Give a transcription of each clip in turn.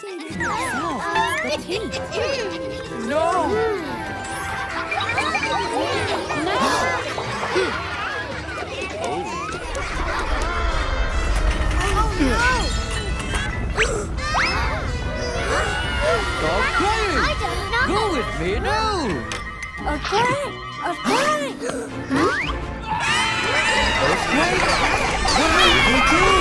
Associating yourself with the team. No! Stop playing! Go with me now! Okay. Okay! Me too!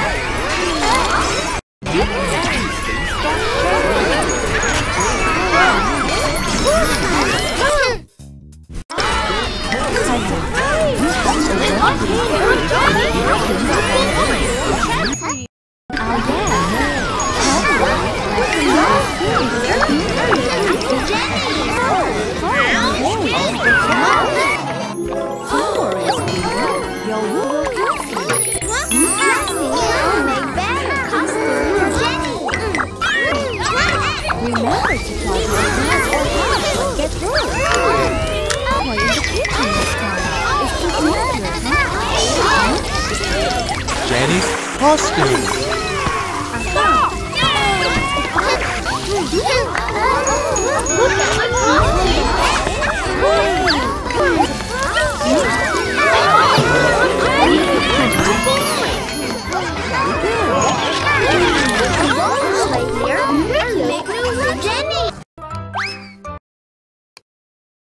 Remember to plug your hands or hands and get through. Play in the kitchen this time. It's too dangerous, huh? Jenny's costume! Look at my costume!